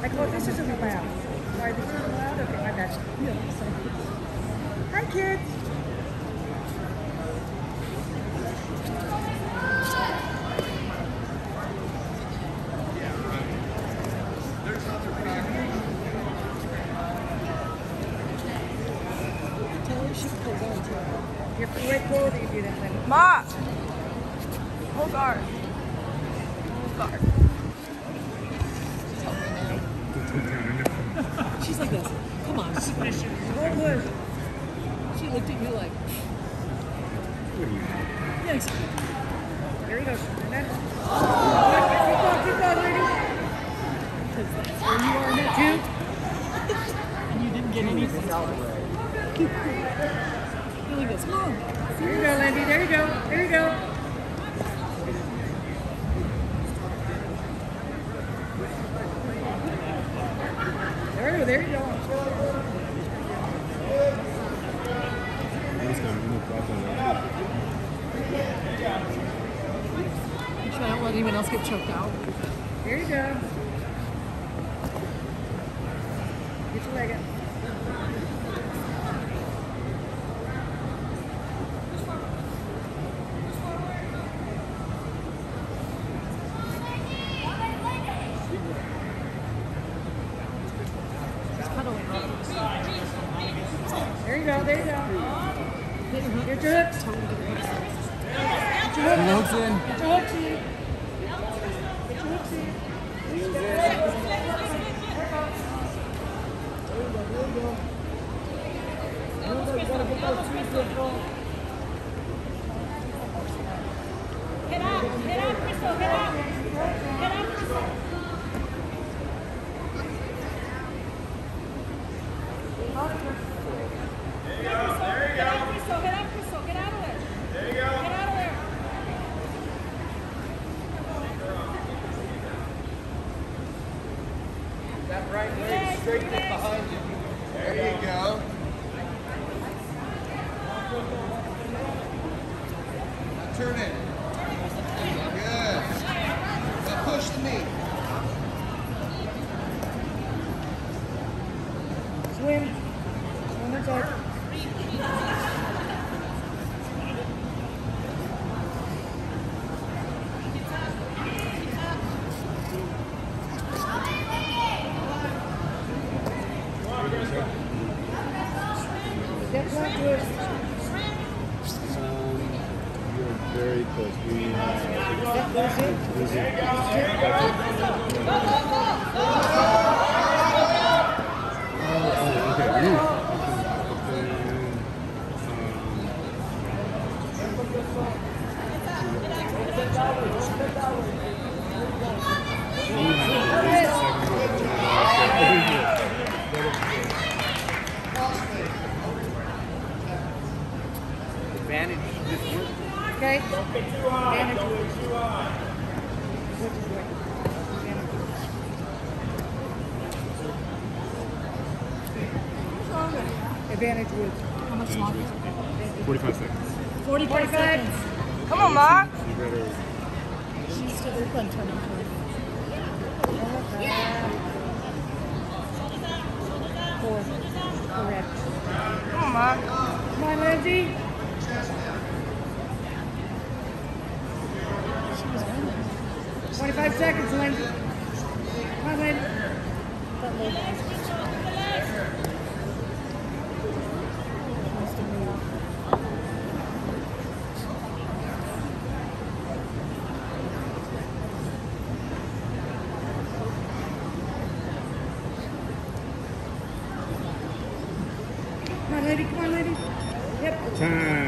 Like, oh, this isn't allowed. Why this isn't allowed? Okay, my bad. Yeah, sorry. Hi, kids. You have to wait cold if you do that, Linda. Ma! Hold guard. Hold guard. She's like this. Come on. She looked at you like. Yeah, exactly. There he goes. Keep going, lady. Because that's where you are now. Two. And you didn't get any sense of it. You're like this. Come on. There you go, Lindy. There you go. There you go. There you go. You try not let anyone else get choked out. There you go. Get your leg up. There you go, there you go. Get your hooks. Get your hooks in. Get your hooks in. Get your hooks in. Get out, Crystal, get out. Get out, Crystal. That right leg straight behind you. There you go. Now turn it. Good. Now push the knee. Swim. Swim the touch. Step one twist. You're very close. We have. Step goes in. Advantage. Okay. Advantage woods. Advantage woods. How much longer? 45 seconds. 45 seconds. Come on, Ma! You better. She's still open, turning to Four. Correct. Come on, Ma! Come on, Lindsay. She was running. 25 seconds, Lindsay. Come on, Lindsay. That leg Come on, lady. Come on, lady. Yep. Time.